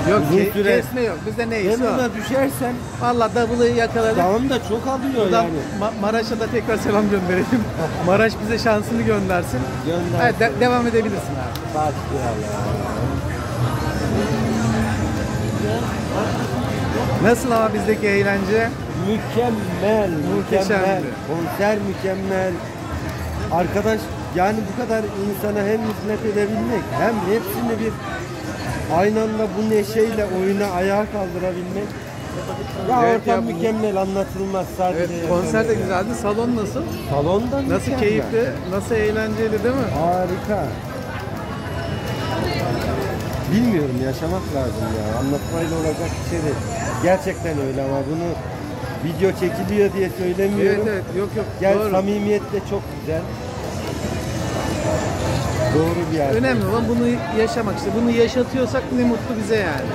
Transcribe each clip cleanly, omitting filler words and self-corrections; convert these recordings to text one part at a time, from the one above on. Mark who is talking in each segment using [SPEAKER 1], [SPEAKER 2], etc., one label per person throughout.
[SPEAKER 1] Yok
[SPEAKER 2] Uzun süre.
[SPEAKER 1] kesme yok. Bizde
[SPEAKER 2] Hem
[SPEAKER 1] neyse o.
[SPEAKER 2] ona düşersen
[SPEAKER 1] Valla double'ı yakaladık.
[SPEAKER 2] tamam da çok alıyor
[SPEAKER 1] Buradan
[SPEAKER 2] yani.
[SPEAKER 1] Maraş'a da tekrar selam gönderelim. Maraş bize şansını göndersin.
[SPEAKER 2] Göndersin.
[SPEAKER 1] Evet, devam edebilirsin abi. Nasıl ama bizdeki eğlence?
[SPEAKER 2] Mükemmel,
[SPEAKER 1] Muhteşemdi.
[SPEAKER 2] mükemmel. Konser mükemmel. Arkadaş yani bu kadar insana hem hizmet edebilmek hem hepsini bir aynı anda bu neşeyle oyuna ayağa kaldırabilmek. Ya
[SPEAKER 1] Evet
[SPEAKER 2] ortam
[SPEAKER 1] ya, bu-
[SPEAKER 2] mükemmel, anlatılmaz sadece.
[SPEAKER 1] Evet, konser de güzeldi. Salon nasıl?
[SPEAKER 2] Salonda
[SPEAKER 1] Nasıl
[SPEAKER 2] mükemmel.
[SPEAKER 1] keyifli, nasıl eğlenceli değil mi?
[SPEAKER 2] Harika. Bilmiyorum, yaşamak lazım ya. Anlatmayla olacak bir şey değil. Gerçekten öyle ama bunu video çekiliyor diye söylemiyorum.
[SPEAKER 1] Evet, yok
[SPEAKER 2] Gel,
[SPEAKER 1] doğru.
[SPEAKER 2] samimiyet de çok güzel. Doğru bir yer.
[SPEAKER 1] Önemli olan bunu yaşamak işte. Bunu yaşatıyorsak ne mutlu bize yani.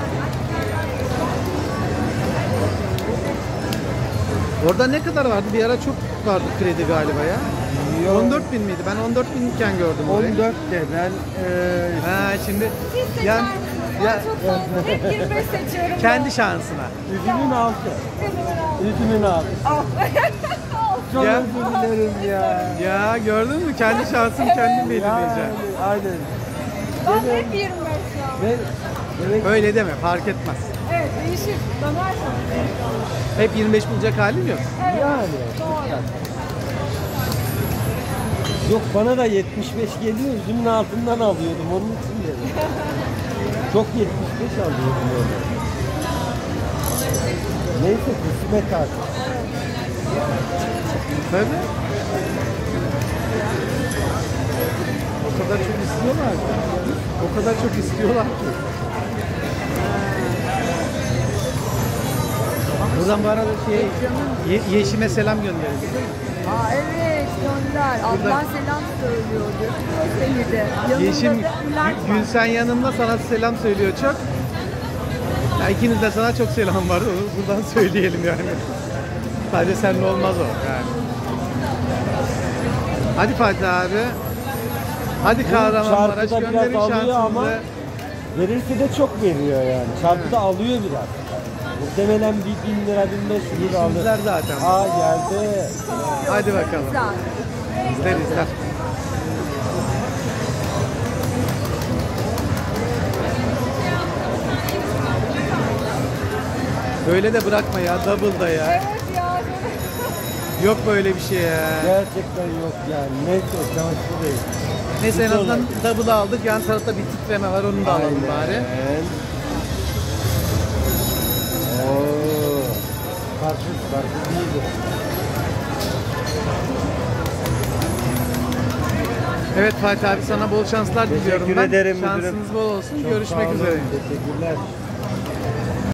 [SPEAKER 1] Orada ne kadar vardı? Bir ara çok vardı kredi galiba ya.
[SPEAKER 2] Yok.
[SPEAKER 1] 14 bin miydi? Ben 14 binken gördüm orayı.
[SPEAKER 2] 14 de ben
[SPEAKER 1] Ha şimdi
[SPEAKER 3] Siz
[SPEAKER 1] ya,
[SPEAKER 3] seçer
[SPEAKER 1] ya
[SPEAKER 3] çok fazla. Hep 25 seçiyorum.
[SPEAKER 1] kendi şansına.
[SPEAKER 2] üzümün altı. Üzümün altı. Çok
[SPEAKER 1] Ya.
[SPEAKER 2] özür dilerim ya.
[SPEAKER 1] Ya gördün mü? Kendi şansını kendin belirleyeceksin.
[SPEAKER 2] Aynen.
[SPEAKER 3] Ben hep 25 şu an.
[SPEAKER 2] Ve evet,
[SPEAKER 1] Öyle deme, fark etmez.
[SPEAKER 3] Evet değişir. Dönersen.
[SPEAKER 1] Hep 25 bulacak halin yok.
[SPEAKER 3] Evet.
[SPEAKER 2] yani.
[SPEAKER 3] Doğru.
[SPEAKER 2] Yok, bana da 75 geliyor, üzümün altından alıyordum onun için dedim. Çok 75 alıyordum öyle. Neyse, kısmet artık.
[SPEAKER 1] Tabii. O kadar çok istiyorlar ki. O kadar çok istiyorlar ki. Buradan bu arada Yeşim'e selam gönderelim.
[SPEAKER 3] Aa evet gönder. Ablan selam söylüyordu. Seni de.
[SPEAKER 1] Yeşim
[SPEAKER 3] Yanında da Bülent var.
[SPEAKER 1] Gülsen yanında sana selam söylüyor çok. Ya ikiniz de sana çok selam var. Onu buradan söyleyelim yani. Sadece seninle olmaz o yani. Hadi Fatih abi. Hadi Kahramanmaraş
[SPEAKER 2] Çarpıda
[SPEAKER 1] gönderin
[SPEAKER 2] biraz alıyor ama
[SPEAKER 1] şansınızı.
[SPEAKER 2] verirse de çok veriyor yani. Çarpıda alıyor biraz. Muhtemelen bir 1000 lira, 1500 lira alır.
[SPEAKER 1] İzler zaten.
[SPEAKER 2] Aa, geldi.
[SPEAKER 1] Hadi bakalım.
[SPEAKER 3] Güzel.
[SPEAKER 1] İzler. Böyle de bırakma ya, double da ya.
[SPEAKER 3] Evet ya.
[SPEAKER 1] Yok böyle bir şey ya.
[SPEAKER 2] Gerçekten yok yani. Neyse, şanslı değil.
[SPEAKER 1] Neyse en
[SPEAKER 2] Hiç
[SPEAKER 1] azından
[SPEAKER 2] olmadı.
[SPEAKER 1] double'ı aldık. Yan tarafta bir titreme var, onu da alalım bari.
[SPEAKER 2] Aynen. Oo. Farklı değildi.
[SPEAKER 1] Evet Fatih abi, sana bol şanslar diliyorum
[SPEAKER 2] Teşekkür
[SPEAKER 1] ben.
[SPEAKER 2] ederim müdürüm.
[SPEAKER 1] Şansınız bol olsun.
[SPEAKER 2] Çok sağ
[SPEAKER 1] Görüşmek
[SPEAKER 2] olun.
[SPEAKER 1] üzere.
[SPEAKER 2] Teşekkürler.